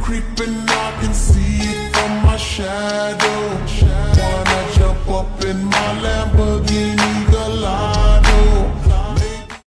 creeping, I can see it from my shadow. Wanna jump up in my